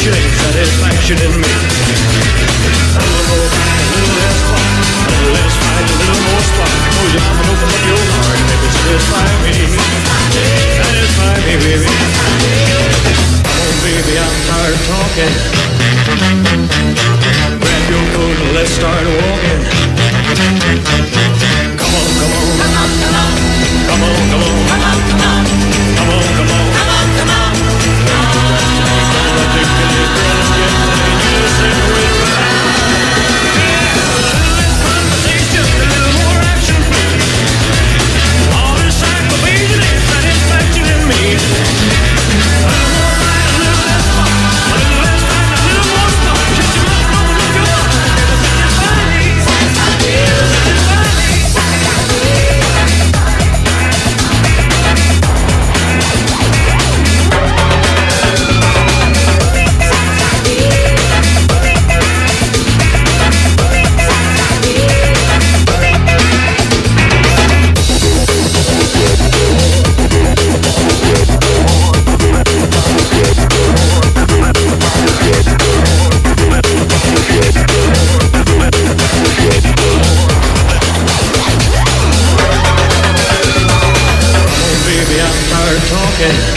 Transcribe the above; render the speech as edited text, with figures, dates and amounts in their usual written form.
satisfaction in me. A little more fight, a little less fun. A little less fight, a little more spark. Oh, you mama, open up your heart, baby, satisfy me. Satisfy me, baby. Come on, baby, I'm tired of talking. Grab your coat and let's start walking. Come on, come on. Come on, come on. Come on, come on. Come on, come on. Come on, come on. Come on, come on. Okay.